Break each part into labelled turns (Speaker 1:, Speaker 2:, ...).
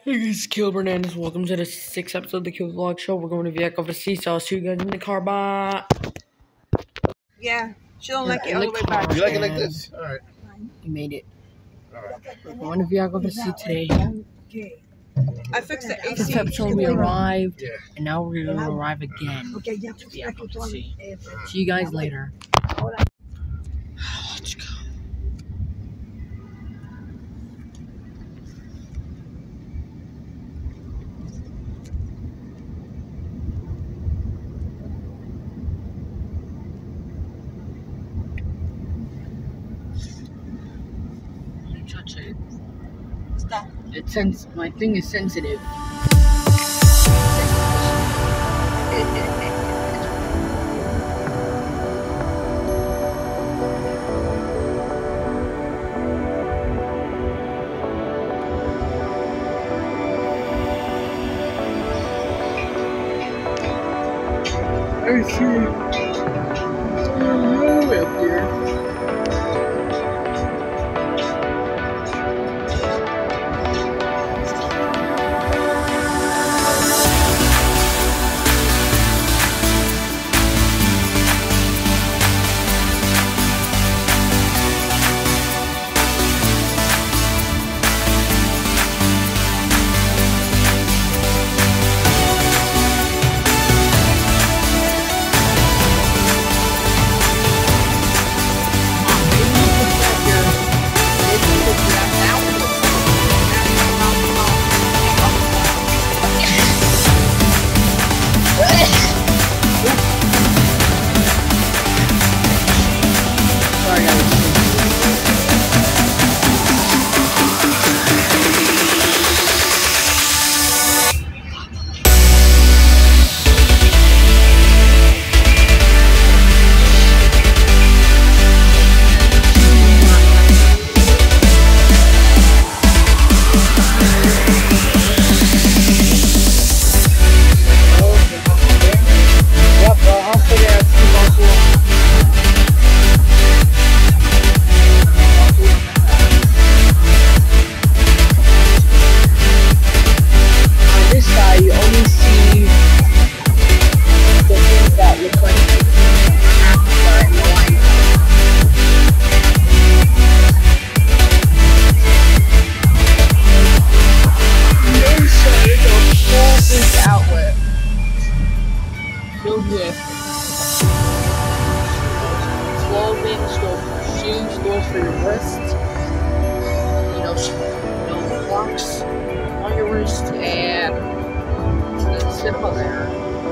Speaker 1: Hey guys, it's Caleb Hernandez. Welcome to the 6th episode of the Caleb Vlog Show. We're going to Viac overseas, so I'll see you guys in the car. Bye.
Speaker 2: Yeah, she don't
Speaker 1: We're
Speaker 2: like it
Speaker 1: in
Speaker 2: all
Speaker 1: the
Speaker 2: the way
Speaker 1: car.
Speaker 2: back.
Speaker 3: You like it like this? All right.
Speaker 1: You made it.
Speaker 3: All right.
Speaker 1: We're going to Viac overseas today.
Speaker 2: I fixed the
Speaker 1: This
Speaker 2: AC.
Speaker 1: episode we arrived,
Speaker 3: Yeah.
Speaker 1: and now we're going to arrive again to Viac overseas. See you guys later. Let's go. You touch it.
Speaker 2: Stop.
Speaker 1: My thing is sensitive. I see. Up here. Sorry guys. Yep, hopefully that's on this side, you only see the things that look like are in the line. No side is a full big outlet filled with clothing, stores for shoes, stores for your wrist, clocks on your wrist, and that's simple there.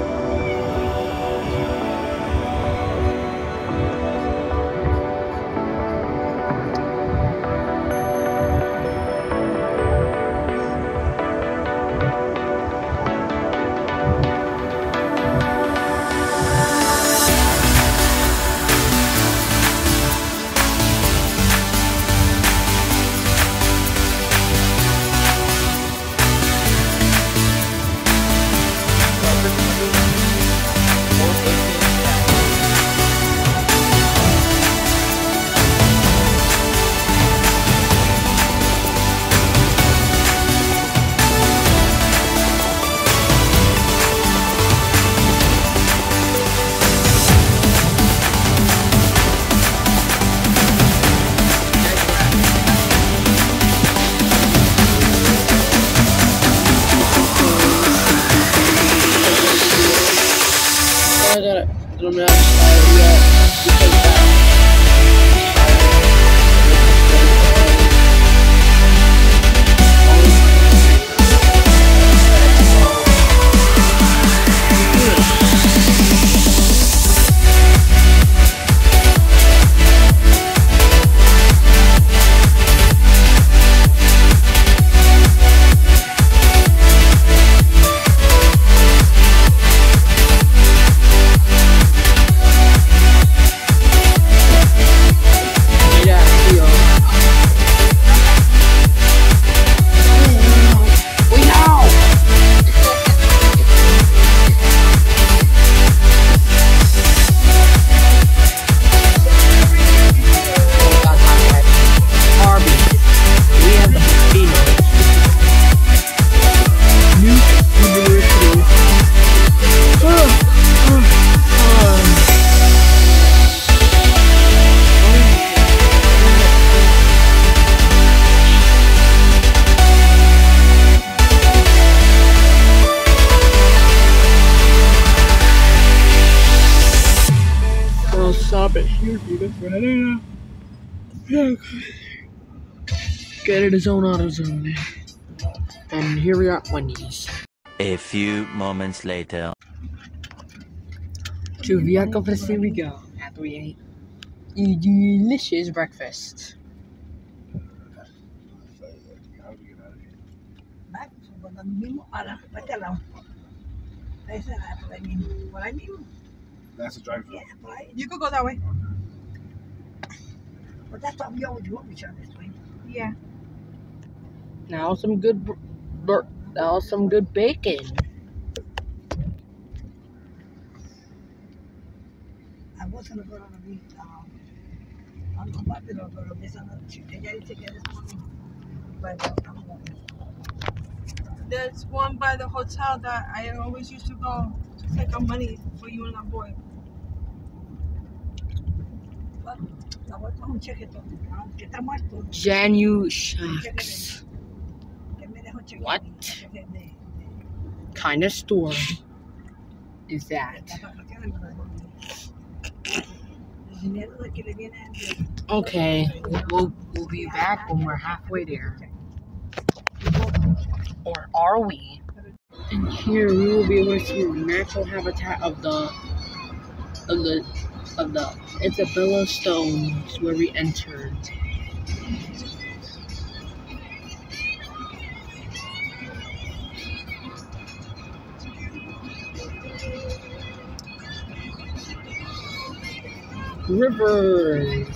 Speaker 1: I got it. I'm not excited yet because that.
Speaker 4: stop it here because we're heading get it his own AutoZone. And here we are at Wendy's.
Speaker 5: A few moments later.
Speaker 4: To Via Coffee we go after we ate a delicious breakfast.
Speaker 3: That's the drive-thru.
Speaker 2: You could go that way.
Speaker 1: But that's what we always do this way.
Speaker 2: Yeah.
Speaker 4: Now some good bacon.
Speaker 1: I was gonna go on a week. I'm about to go to this other chick. I gotta take this morning. But I'm going.
Speaker 2: There's one by the hotel that I always used to go to take out money for you and that boy.
Speaker 1: Vamos a cheque todo. Que está muerto.
Speaker 4: Janu Shacks. What kind of store is that? Okay, we'll be back when we're halfway there. Or are we? And here we will be able to see the natural habitat of the Isabella Stones where we entered. Rivers.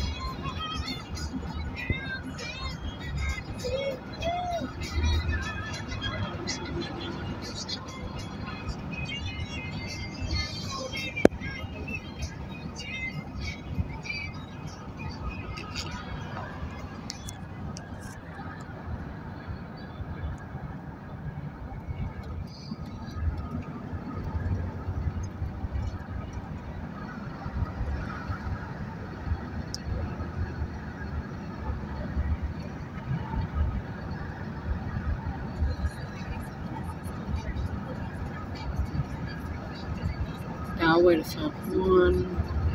Speaker 4: Now wait a second.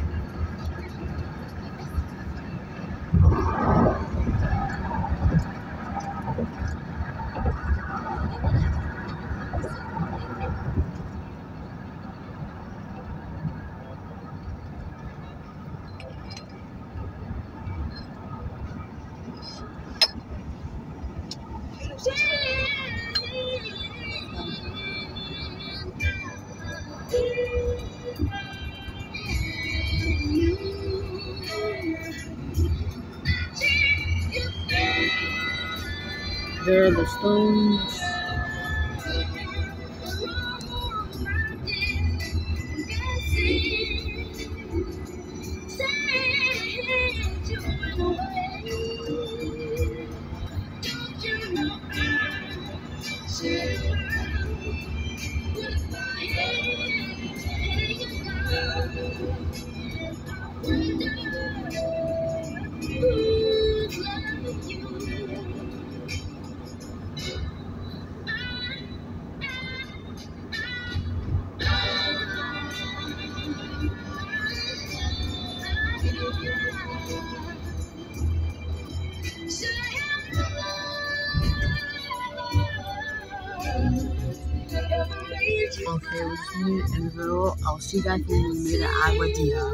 Speaker 4: There are the stones. Okay, we just made it in the middle. I'll see you guys when we made it Agua Dia.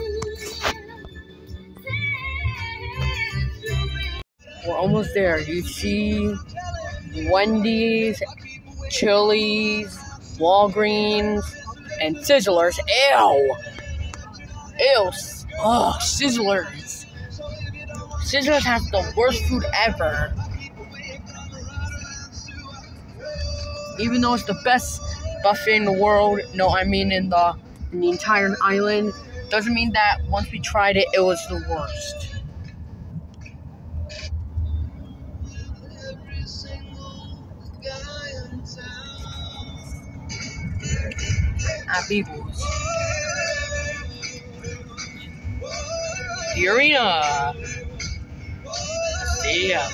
Speaker 4: We're almost there. You see Wendy's, Chili's, Walgreens, and Sizzlers. Ew! Ew! Oh, Sizzlers. Sizzlers has the worst food ever. Even though it's the best buffet in the world, no, I mean in the entire island, doesn't mean that once we tried it, it was the worst. At Beagles. The arena. Stadium.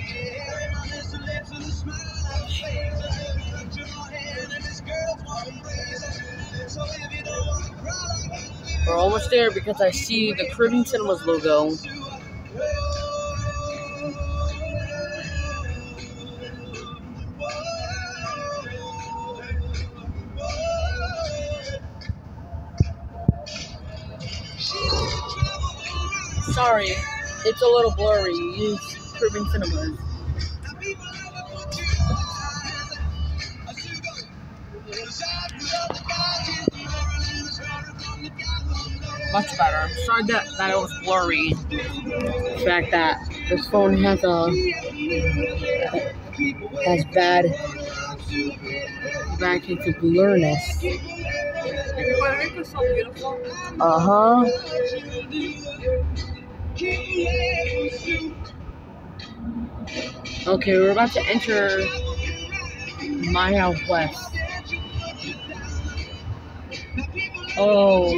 Speaker 4: We're almost there because I see the Caribbean Cinemas logo. Sorry, it's a little blurry. Use Caribbean Cinemas. Much better. I'm sorry that it was blurry. The fact that this phone has bad into blurriness.
Speaker 2: Puerto Rico is so beautiful.
Speaker 4: Okay, we're about to enter Maya West. Oh.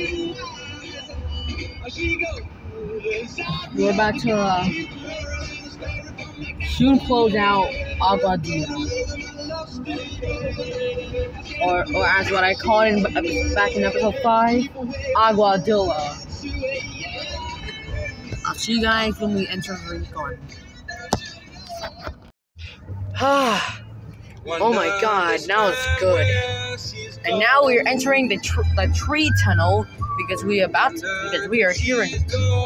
Speaker 4: We're about to soon close out Aguadilla. Or as what I call it back in episode 5, Aguadilla. I'll see you guys when we enter Rincon. Oh my god, now it's good. And now we're entering the tree tunnel because we are here in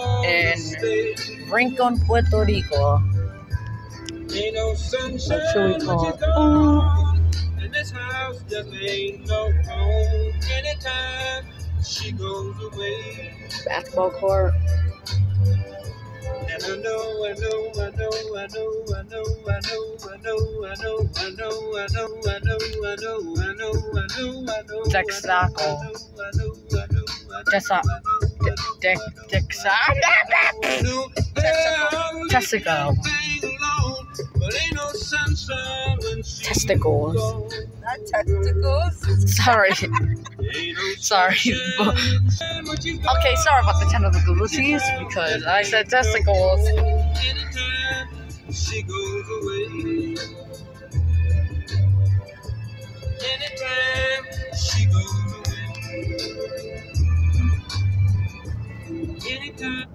Speaker 4: Rincon, Puerto Rico. What should we call it?
Speaker 6: This house just ain't no home. Anytime she goes away.
Speaker 4: Basketball court.
Speaker 6: And I know.
Speaker 4: Testicle. Testicles.
Speaker 2: Not testicles.
Speaker 4: Sorry. Okay, sorry about the technicalities because I said testicles.
Speaker 6: She goes away. Anytime she goes away. Anytime.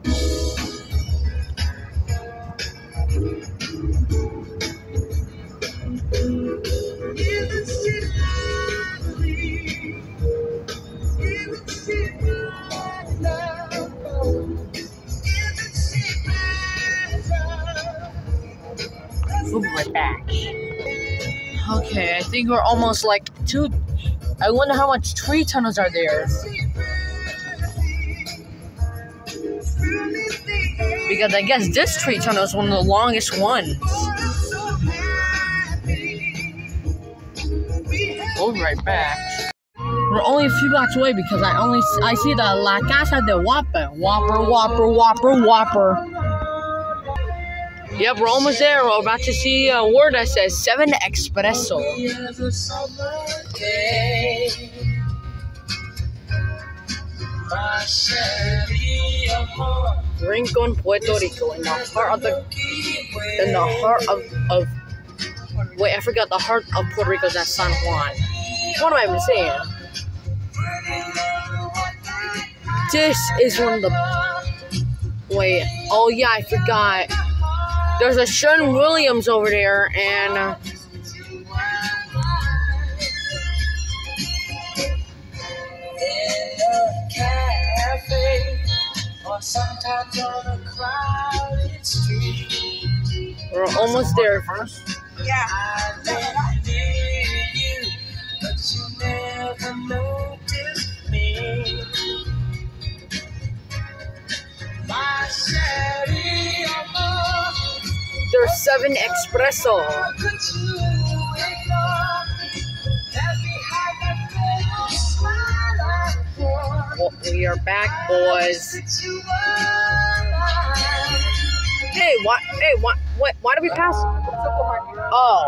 Speaker 4: We'll be right back. Okay, I think we're almost like I wonder how much tree tunnels are there. Because I guess this tree tunnel is one of the longest ones. We'll be right back. We're only a few blocks away because I see the La Casa de Whopper. Whopper. Yep, we're almost there. We're about to see a word that says 7 Espresso. Rincon, Puerto Rico, in the heart of wait, I forgot the heart of Puerto Rico is at San Juan. What am I even saying? This is one of the wait. Oh yeah, I forgot. There's a Sherwin Williams over there, and we're almost there.
Speaker 2: Yeah.
Speaker 4: There's 7 Espresso. Well, we are back, boys. Hey, why did we pass? Oh.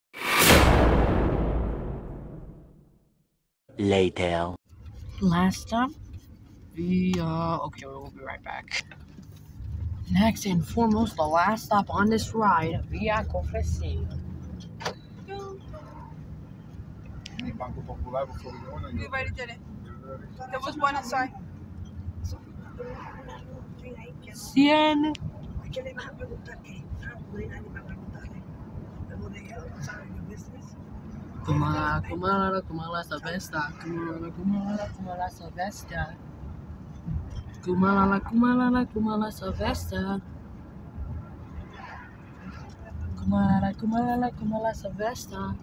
Speaker 5: Later.
Speaker 4: Last stop. Okay, we'll be right back. Next and foremost, the last stop on this ride, Via Confessi.
Speaker 3: Any Banco Popular before we go in?
Speaker 2: We already did it. There was one inside.
Speaker 4: Cien.
Speaker 1: ¿Qué le vas a preguntar qué? No hay nadie para preguntarle. El bodeguero no sabe de business.
Speaker 4: Kumala, Sylvester. Kumala, Sylvester. Kumala, Sylvester. Kumala, Sylvester.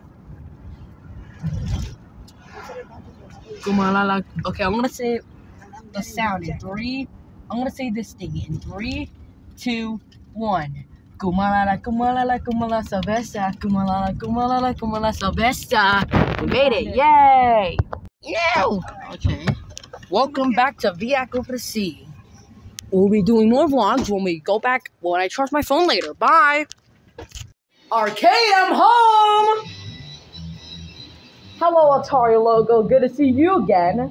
Speaker 4: Kumala. Okay, I'm gonna say the sound in 3. I'm gonna say this thing in 3, 2, 1. Kumala, Sylvester. Kumala, Sylvester. We made it! Yay! Yeah! Okay. Welcome back to Via Confessi. We'll be doing more vlogs when we go back when I charge my phone later. Bye! Arcade, I'm home! Hello, Atari logo. Good to see you again.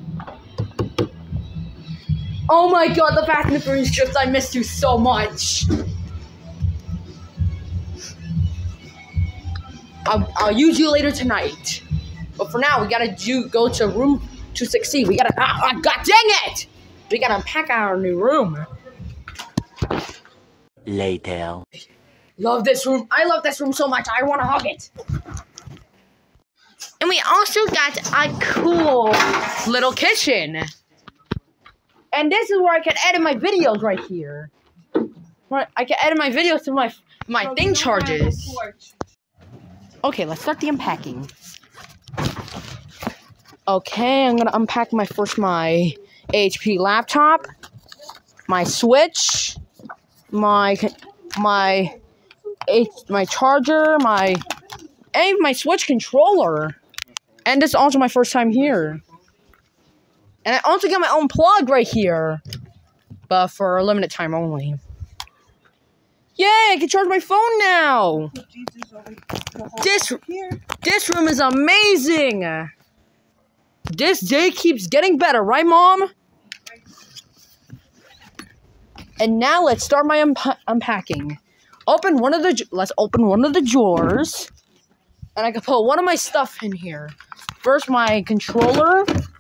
Speaker 4: Oh my god, the Fast and Furious strips. I missed you so much. I'll use you later tonight. But for now, we gotta go to room 260. We gotta. God dang it! We gotta unpack our new room.
Speaker 5: Later.
Speaker 4: Love this room. I love this room so much. I wanna hug it. And we also got a cool little kitchen. And this is where I can edit my videos right here. Where I can edit my videos to my thing charges. Okay, let's start the unpacking. Okay, I'm gonna unpack my HP laptop, my Switch, my charger, my Switch controller. And this is also my first time here. And I also got my own plug right here. But for a limited time only. Yay, I can charge my phone now. This room is amazing. This day keeps getting better, right, Mom? And now let's start my unpacking. Let's open one of the drawers. And I can put one of my stuff in here. First, my controller,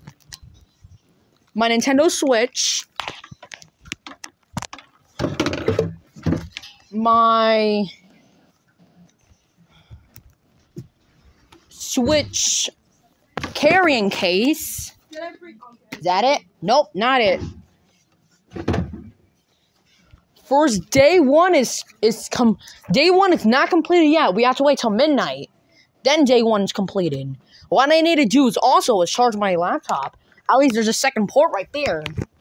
Speaker 4: my Nintendo Switch, my Switch carrying case. Is that it? Nope, not it. First, day one is not completed yet. We have to wait till midnight. Then day one is completed. What I need to do is charge my laptop. At least there's a second port right there.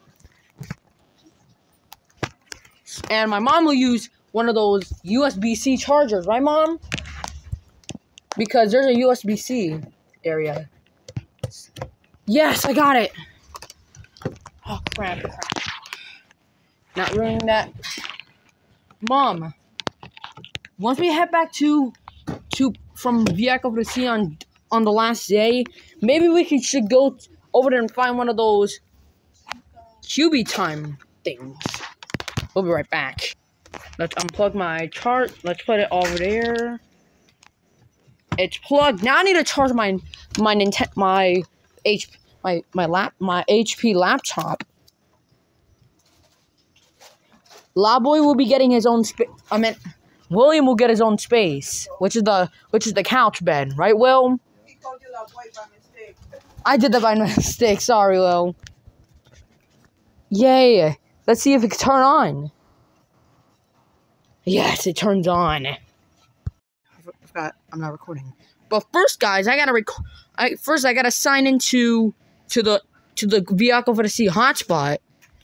Speaker 4: And my mom will use one of those USB-C chargers, right, Mom? Because there's a USB-C area. Yes, I got it. Oh, crap. Not ruining that. Mom, once we head back from Via Confessi on the last day, maybe we should go over there and find one of those QB time things. We'll be right back. Let's unplug my chart. Let's put it over there. It's plugged. Now I need to charge my HP laptop. LaBoy will be getting his own space. William will get his own space, which is the couch bed, right, Will?
Speaker 2: He called you LaBoy by mistake.
Speaker 4: I did that by mistake. Sorry, Will. Yay! Let's see if it can turn on. Yes, it turns on. I forgot I'm not recording. But first, guys, I gotta sign into the Via Confessi hotspot.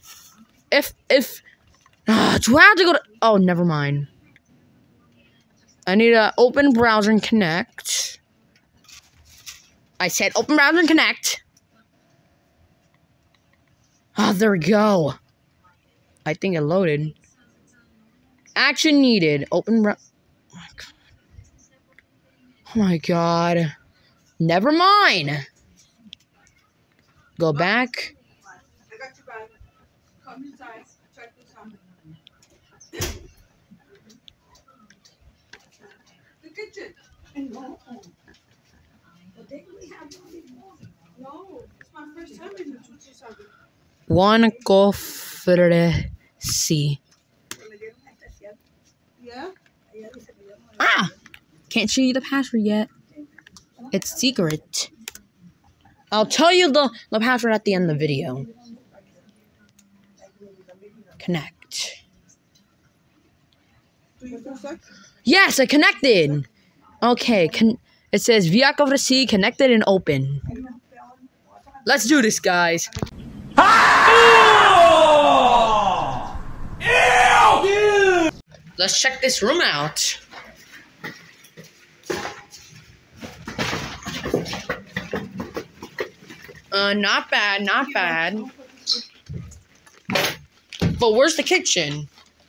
Speaker 4: Do I have to go to... Oh, never mind. I need to open browser and connect. I said open browser and connect. Oh, there we go. I think it loaded. Action needed. Open browser. Oh my god. Never mind. Go back.
Speaker 2: I got your bag. Come inside. Check this out.
Speaker 1: No. But they really have one anymore.
Speaker 2: No, it's my first time in the Chuchisabe.
Speaker 4: One conspiracy.
Speaker 2: Yeah?
Speaker 4: Ah! Can't show you the password yet. It's secret. I'll tell you the password at the end of the video. Connect.
Speaker 2: Do you feel sick?
Speaker 4: Yes, I connected. Okay, it says Viac of the Sea connected and open. Let's do this, guys. Let's check this room out. Not bad, not bad. But where's the kitchen?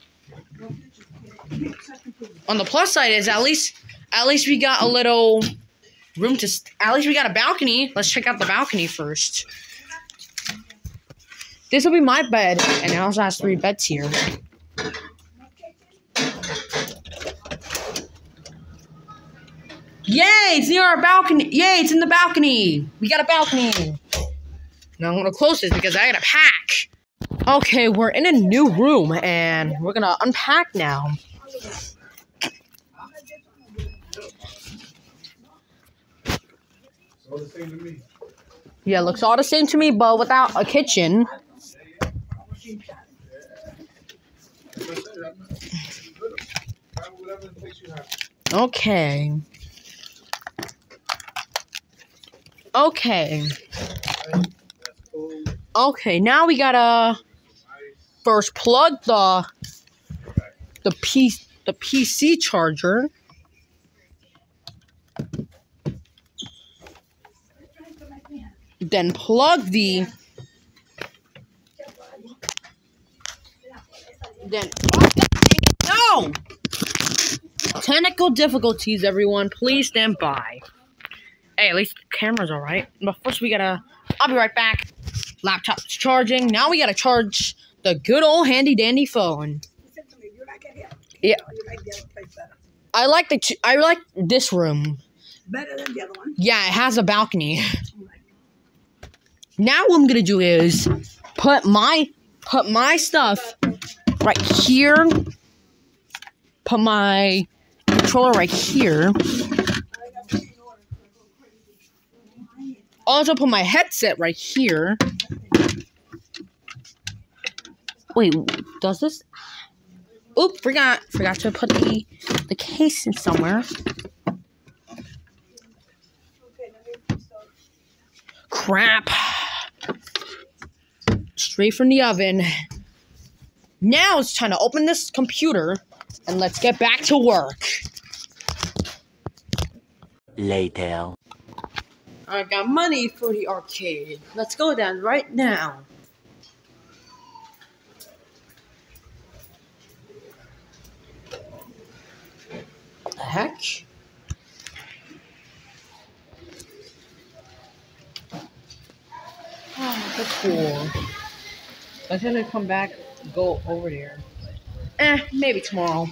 Speaker 4: On the plus side is at least we got a little room to. At least we got a balcony. Let's check out the balcony first. This will be my bed, and it also has 3 beds here. Yay! It's near our balcony. Yay! It's in the balcony. We got a balcony. Now I'm gonna close this because I gotta pack. Okay, we're in a new room, and we're gonna unpack now.
Speaker 3: All the same to me.
Speaker 4: Yeah, it looks all the same to me, but without a kitchen. Okay. Okay, now we gotta first plug the PC charger. Then plug the no! Technical difficulties, everyone. Please stand by. Hey, at least the camera's alright. But first I'll be right back. Laptop's charging. Now we gotta charge the good old handy dandy phone. Yeah. I like this room.
Speaker 1: Better than the other one?
Speaker 4: Yeah, it has a balcony. Now what I'm gonna do is put my stuff right here. Put my controller right here. Also put my headset right here. Wait, does this? Oop, forgot to put the case in somewhere. Crap. Straight from the oven. Now it's time to open this computer and let's get back to work.
Speaker 5: Later.
Speaker 4: I got money for the arcade. Let's go down right now. What the heck? Oh, that's cool. I was gonna come back, go over there. Maybe tomorrow.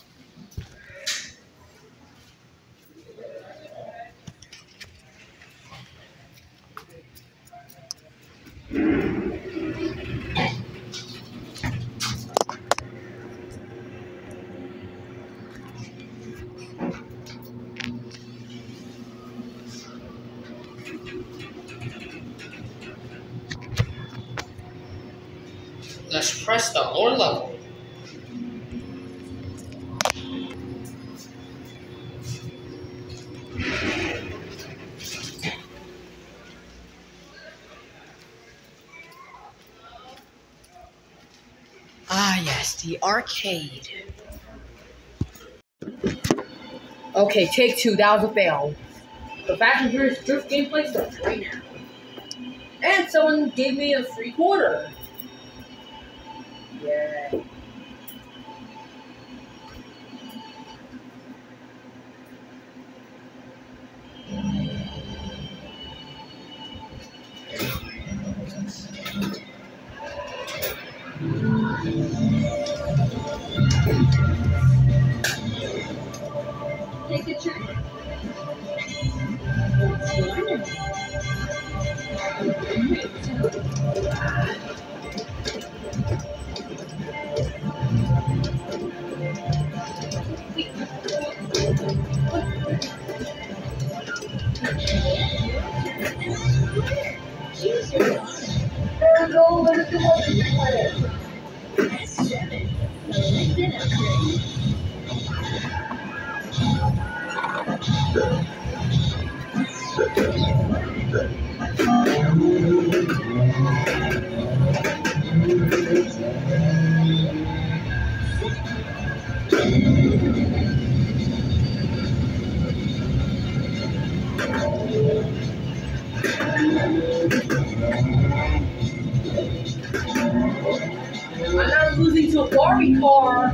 Speaker 4: Let's press the lower level. Ah, yes, the arcade. Okay, take 2. That was a fail. The Fast and Furious Drift gameplay starts right now. And someone gave me a free quarter. Yeah.
Speaker 2: Take a check.
Speaker 4: I'm not losing to a Barbie car.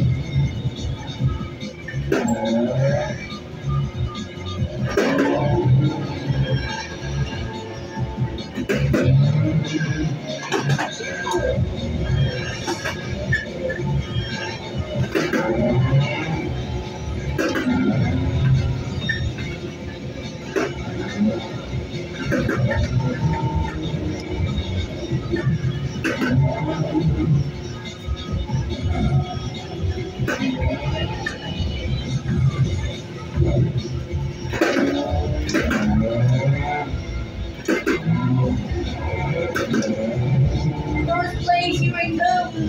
Speaker 4: First place, here I go.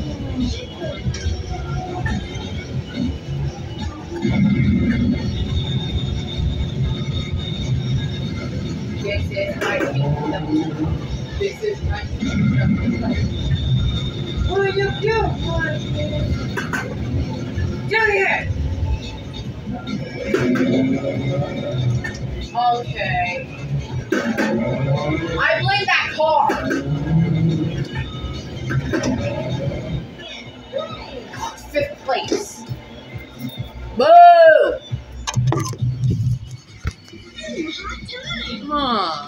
Speaker 4: This is my kingdom. This is my kingdom. What are you doing? Down here. Okay. I blame that car. Fifth place. Boo! Huh.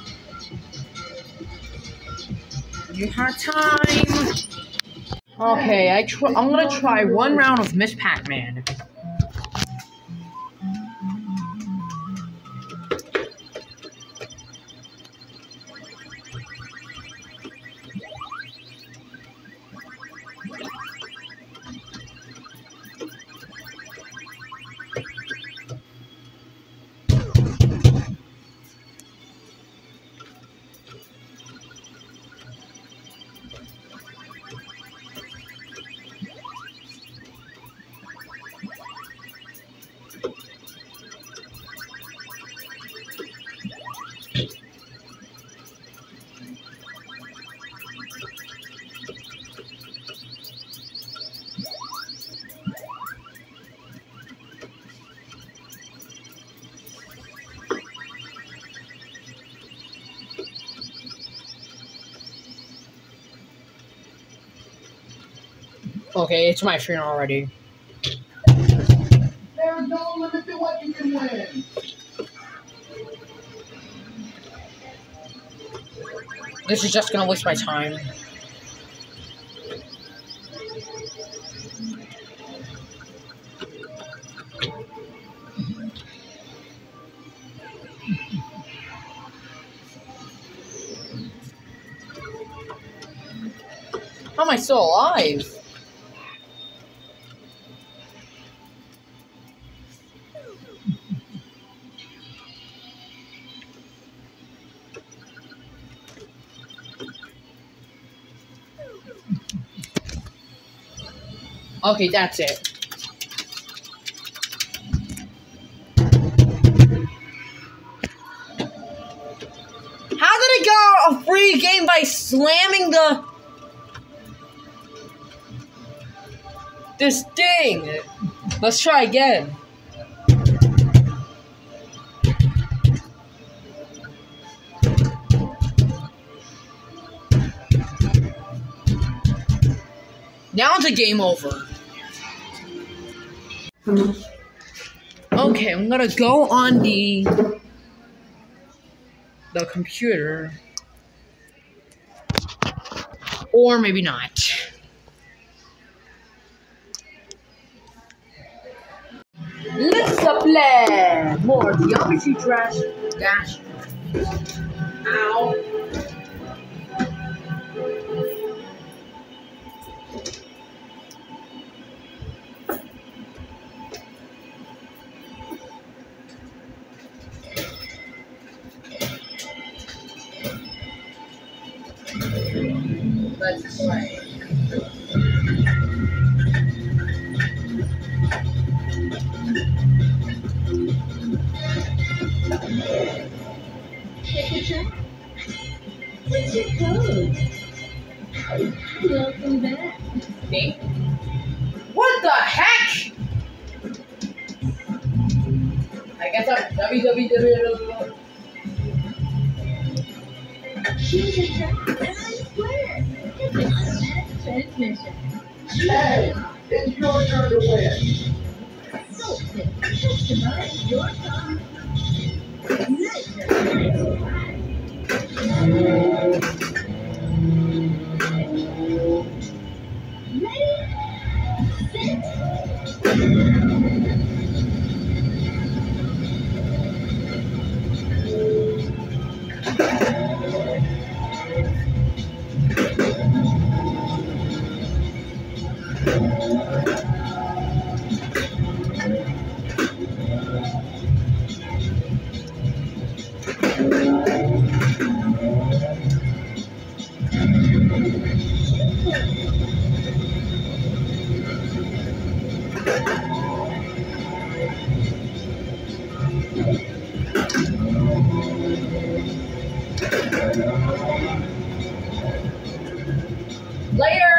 Speaker 4: You had time. Okay, I'm gonna try one round of Miss Pac-Man. Okay, it's my turn already.
Speaker 3: There's no limit to what you can win.
Speaker 4: This is just gonna waste my time. How am I still alive? Okay, that's it. How did it go a free game by slamming this thing? Let's try again. Now it's a game over. Okay, I'm gonna go on the computer. Or maybe not. Let's play more Geometry Dash. Ow. Let's play. guess I'm www.
Speaker 7: Choose a track and square. It's an automatic transmission.
Speaker 3: Hey, it's your turn to win.
Speaker 7: Solstice, customize your car. Ignite your next ride. Ready, set,
Speaker 4: Later.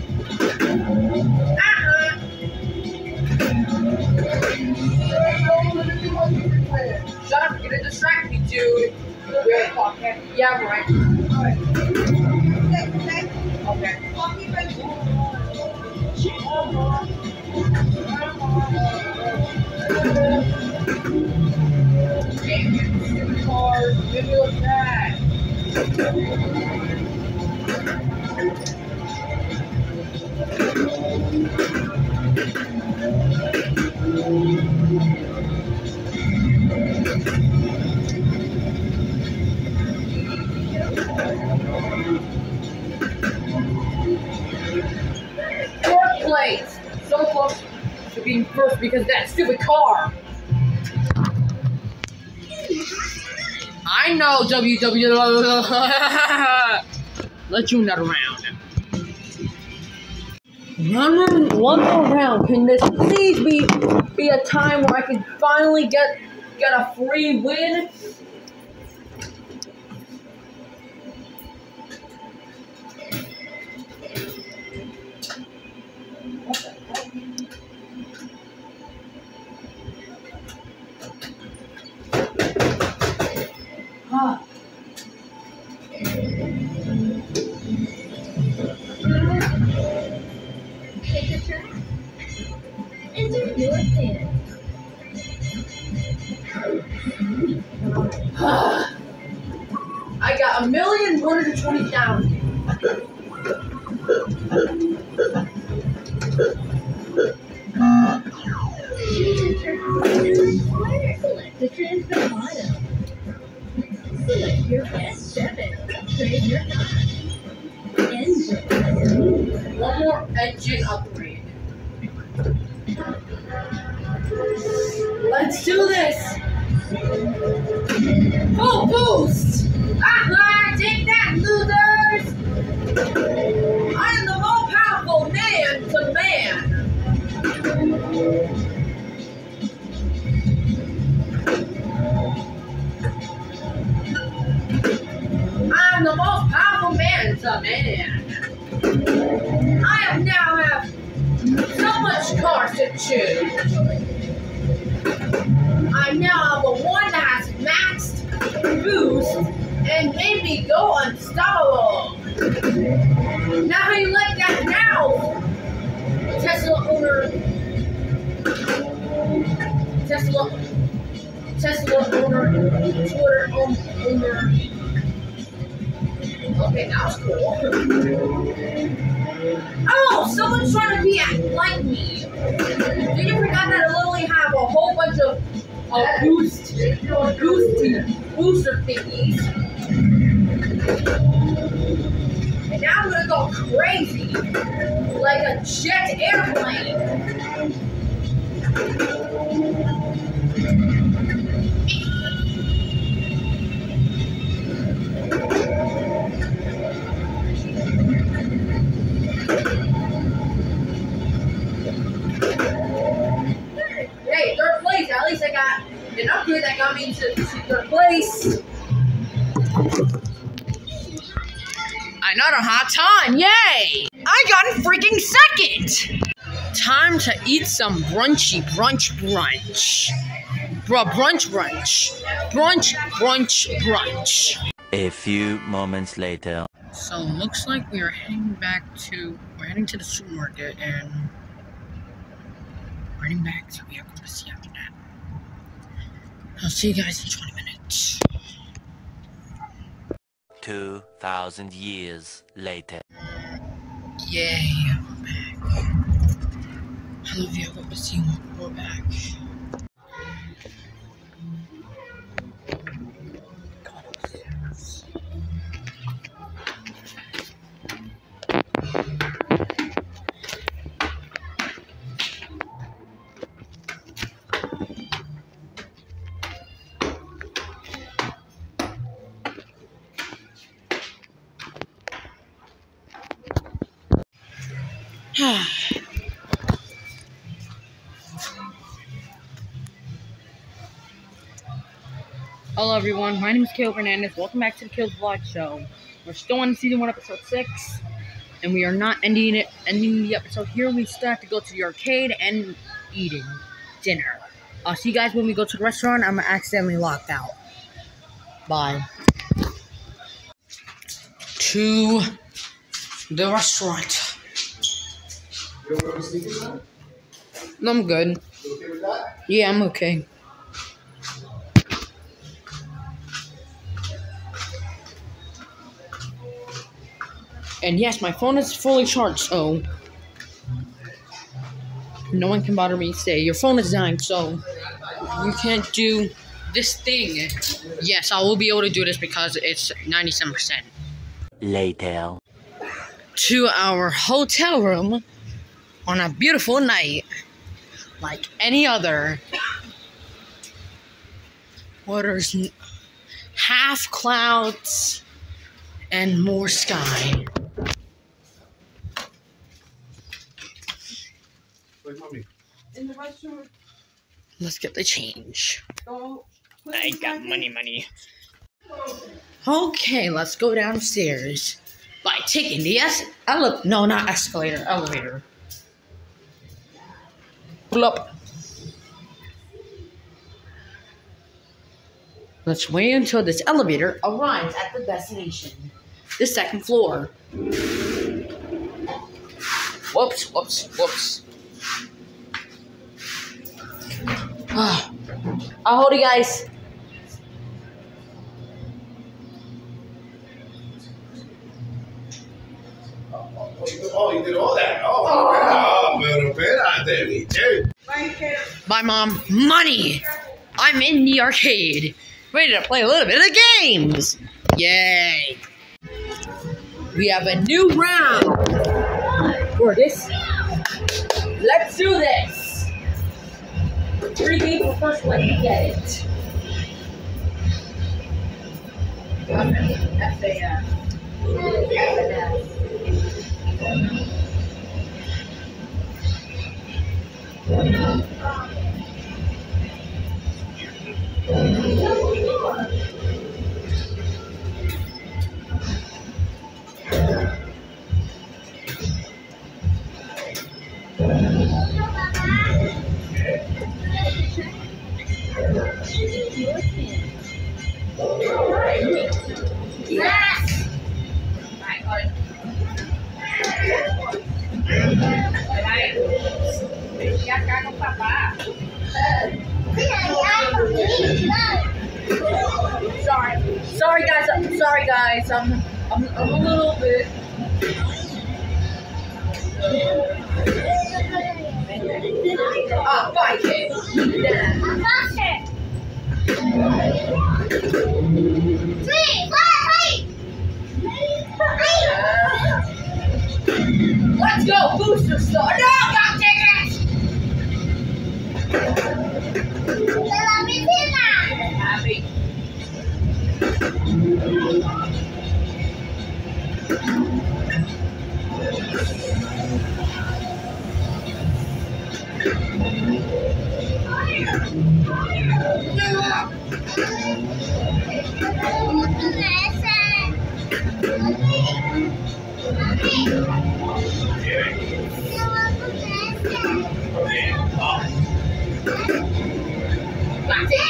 Speaker 4: Shut up, you're gonna distract me, dude. Yeah, right. Okay. Damn you, stupid cars. Give me a back. Fourth place. So close to being first because of that stupid car. I know Let you nut around. One more round. Can this please be a time where I can finally get a free win?
Speaker 7: pick a track. Enter your pin.
Speaker 4: I got 1,120,000.
Speaker 7: Choose a track and square. Select the transmit bottom. Select your best seven. Upgrade your car. Engine.
Speaker 4: One more engine upgrade. Let's do this. Full boost. Take that, losers. I am the most powerful man to man. I'm the most powerful man to man. I now have so much cars to choose. I now have the one that has maxed boost and made me go unstoppable. Now how you like that now? Tesla owner. Twitter owner. Okay, that was cool. Oh, someone's trying to be like me. Did you forget that I literally have a whole bunch of booster thingies? And now I'm gonna go crazy, like a jet airplane. Hey, third place. At least I got an upgrade that got me to third place. Another hot time. Yay! I got a freaking second. Time to eat some brunch. Bruh, brunch. Brunch.
Speaker 5: A few moments later.
Speaker 4: So looks like we're heading to the supermarket and we're heading back, so we are going to see after that. I'll see you guys in 20 minutes.
Speaker 5: 2,000 years later.
Speaker 4: Yay, we're back. I love you, I hope to see you. We're back. Hello everyone, my name is Caleb Hernandez. Welcome back to the Caleb Vlog Show. We're still on season 1, episode 6, and we are not ending the episode here. We still have to go to the arcade and eating dinner. I'll see you guys when we go to the restaurant. I'm accidentally locked out. Bye. To the restaurant. No, I'm good.
Speaker 3: You okay with that?
Speaker 4: Yeah, I'm okay. And yes, my phone is fully charged, so no one can bother me. Say your phone is dying, so you can't do this thing. Yes, I will be able to do this because it's 97%.
Speaker 5: Later.
Speaker 4: To our hotel room on a beautiful night, like any other. Waters, half clouds, and more sky.
Speaker 3: Where's mommy?
Speaker 2: In the restroom.
Speaker 4: Let's get the change.
Speaker 2: Go.
Speaker 4: I got money. Okay, let's go downstairs by taking the elevator. Pull up. Let's wait until this elevator arrives at the destination, the 2nd floor. Whoops. I'll hold you guys.
Speaker 3: Oh, you did all that? Oh, pero espérate, biche.
Speaker 4: Bye, Mom. Money! I'm in the arcade. Ready to play a little bit of games. Yay! We have a new round for this. Let's do this. 3 games for first one. You get it. Sorry guys. I'm a little bit. Bye, kid. Let's go, booster star. No, God dang it! Happy. Got it.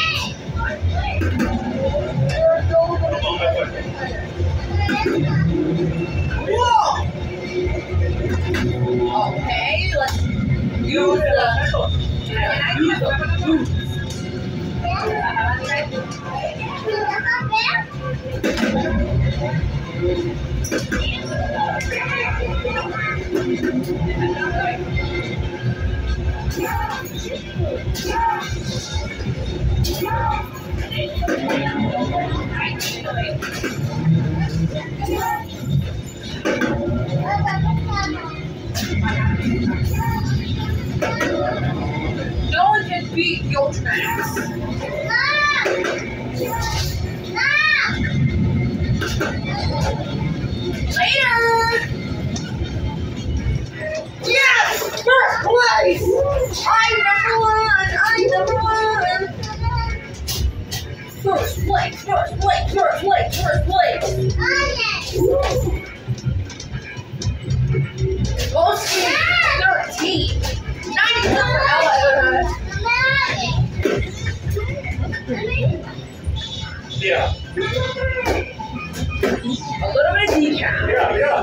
Speaker 4: Whoa! Okay, let's use the boots. No one can beat Ultramax. Later! Yes! First place! I'm number one! I'm number one! First place! First place! First place! First place! Most games 13. 90 for Ella.
Speaker 3: Yeah.
Speaker 4: A little bit of decaf.
Speaker 3: Yeah.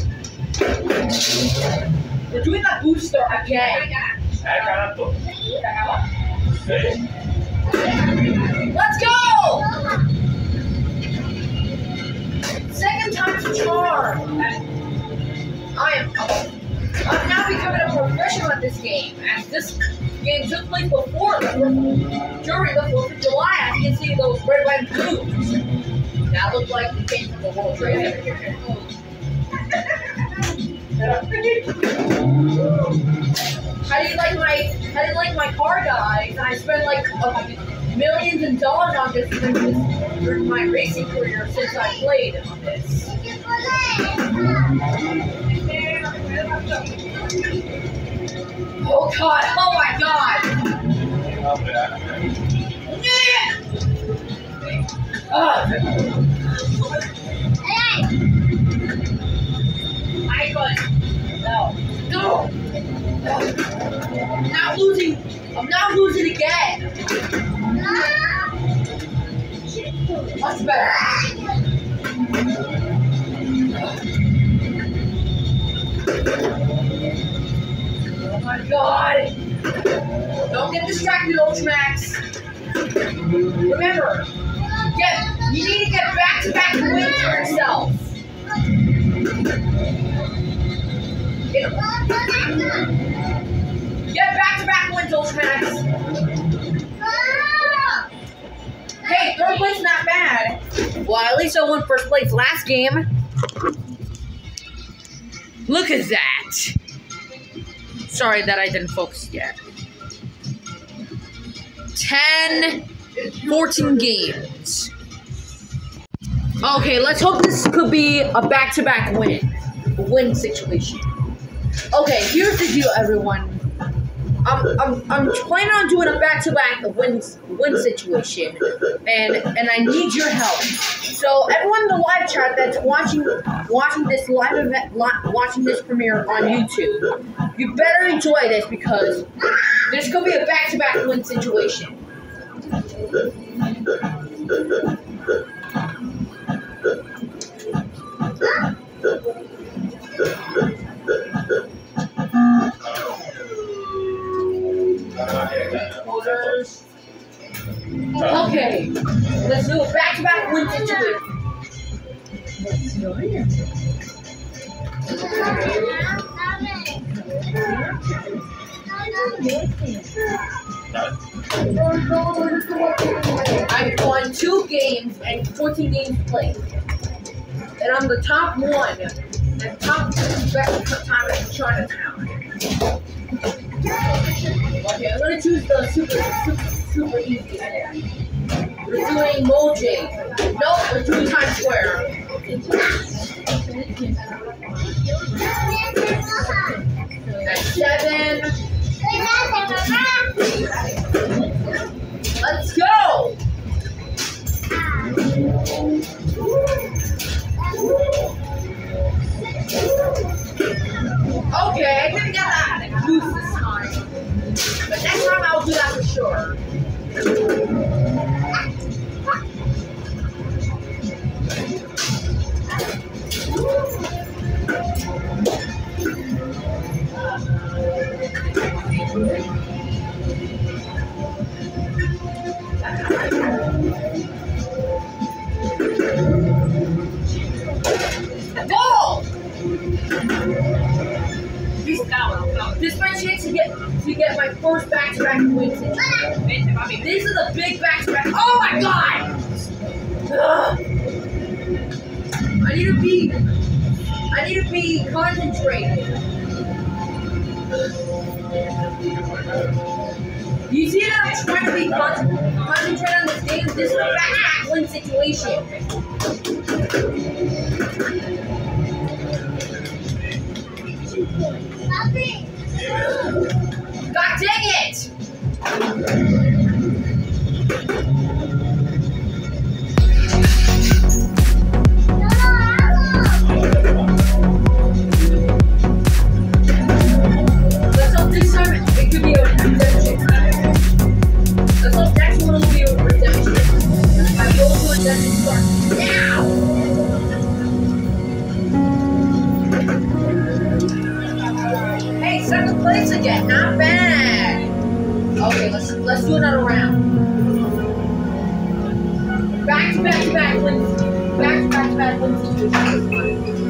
Speaker 4: We're doing that booster again. Let's go! Second time's a charm. I'm now becoming a professional at this game, as this game took place during the 4th of July. As you can see those red, white, and blues. That looks like the came from the World Trade Center. How do you like my car, guys? I spent like millions of dollars on this during my racing career since I played on this. Oh God! Oh my God! No. I'm not losing again. Much better. Oh my God. Don't get distracted, Ultramax. Remember, you need to get back-to-back wins for yourself. Get back-to-back wins, Ultramax. Hey, third place not bad. Well, at least I won first place last game. Look at that. Sorry that I didn't focus yet. 14 games. Okay, let's hope this could be a back-to-back win situation. Okay, here's the deal, everyone. I'm planning on doing a back-to-back win situation, and I need your help. So everyone in the live chat that's watching this live event, watching this premiere on YouTube, you better enjoy this because this could be a back-to-back win situation. Okay, let's do a back-to-back win situation. I've won 2 games and 14 games played, and I'm the top one. The top best time in Chinatown. Okay, I'm gonna choose the super easy there. We're doing Mojay. Nope, we're doing Times Square. That's 7. Let's go! Okay, I didn't get that boost this time. But next time I'll do that for sure. Goal! This is my chance to get my first back-to-back wins. This is a big back-to-back. Oh my god! Ugh. I need to be concentrated. You see that I'm trying to be concentrated on this game? This is a back-to-back win situation. God dang it! Let's hope this time it could be a redemption. Let's hope next one will be a redemption. My goal to redemption starts now! Hey, second place again, not bad. Okay, let's do another round. Back to back wins. Back to back wins.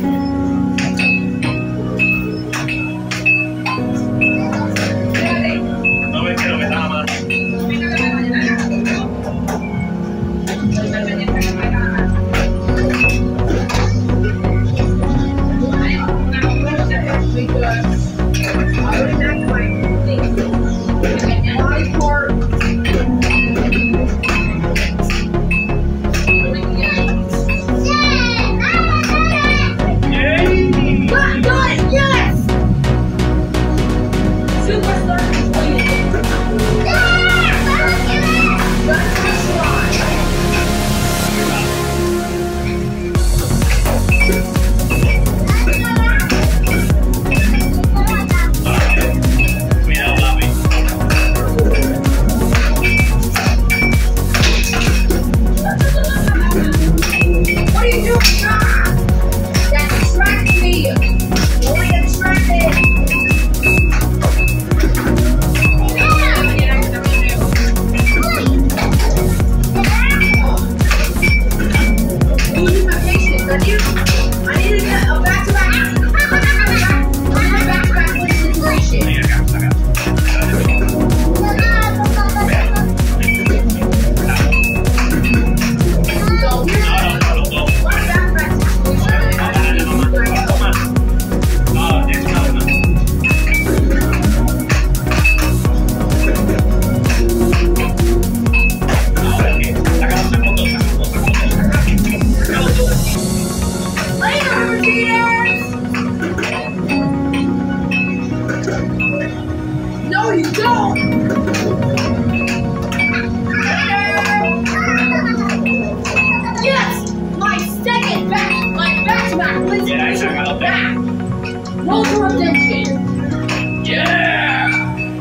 Speaker 4: Roll for redemption. Yeah!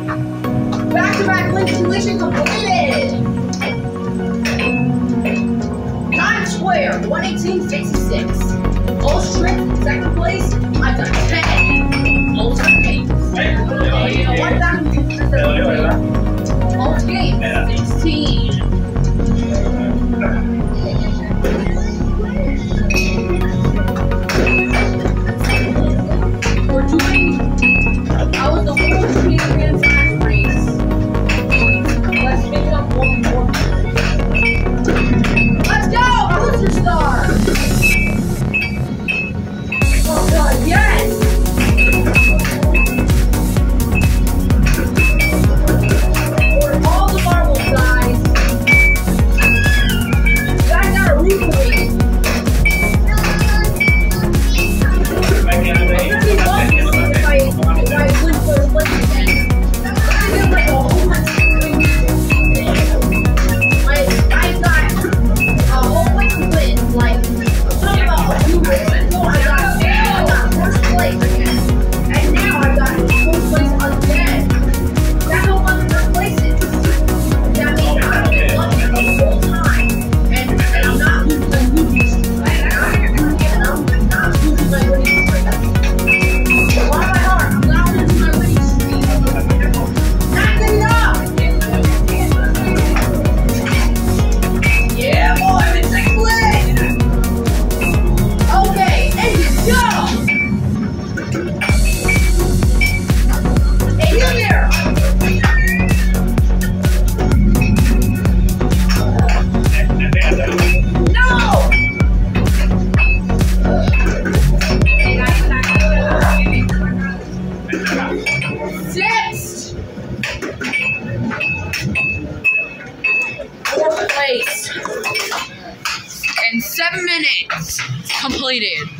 Speaker 4: Back-to-back win situation completed. Times Square, 118.66. All strict, second place. I got 10. All time games. You know what? Fourth place. In 7 minutes completed.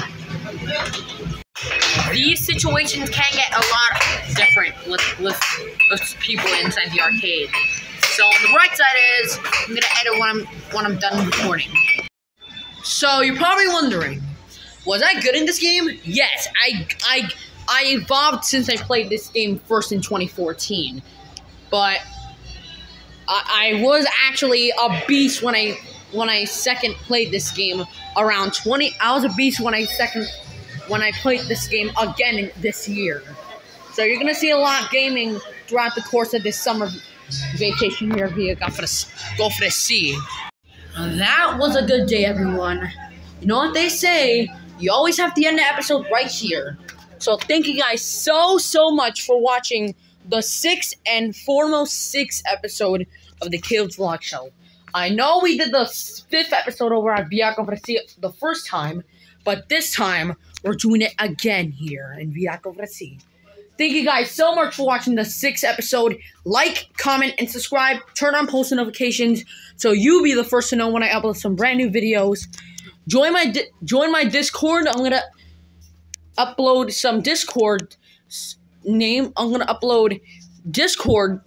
Speaker 4: These situations can get a lot different with people inside the arcade. So on the right side is I'm gonna edit when I'm done recording. So you're probably wondering, was I good in this game? Yes, I evolved since I played this game first in 2014, but I was actually a beast when I second played this game around 20. I was a beast when I played this game again this year. So you're gonna see a lot of gaming throughout the course of this summer vacation here via Go for the Sea. That was a good day, everyone. You know what they say, you always have to end the episode right here. So thank you guys so much for watching the 6th and foremost 6th episode of the Kids Vlog Show. I know we did the 5th episode over at Viaco Brasi the first time, but this time we're doing it again here in Viaco Brasi. Thank you guys so much for watching the 6th episode. Like, comment, and subscribe. Turn on post notifications so you'll be the first to know when I upload some brand new videos. Join my Discord. I'm gonna upload some Discord name. I'm gonna upload Discord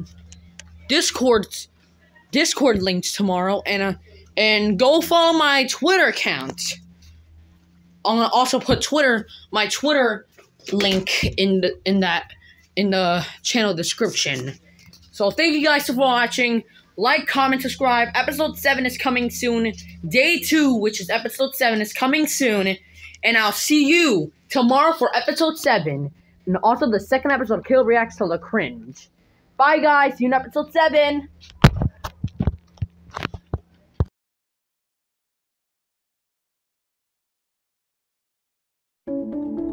Speaker 4: links tomorrow, and go follow my Twitter account. I'm gonna also put my Twitter link in the channel description. So thank you guys for watching. Like, comment, subscribe. Episode 7 is coming soon. Day 2, which is episode 7, is coming soon. And I'll see you tomorrow for episode 7. And also the second episode of Kill Reacts to the Cringe. Bye guys, see you in episode 7.